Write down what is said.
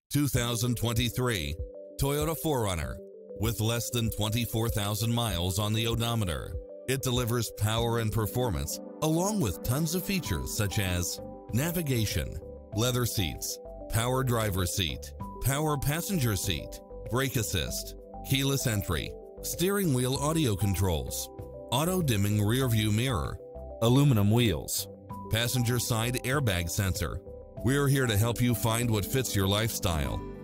2023 Toyota 4Runner. With less than 24,000 miles on the odometer, it delivers power and performance along with tons of features such as navigation, leather seats, power driver's seat, power passenger seat, brake assist, keyless entry, steering wheel audio controls, auto-dimming rear-view mirror, aluminum wheels, passenger side airbag sensor. We're here to help you find what fits your lifestyle.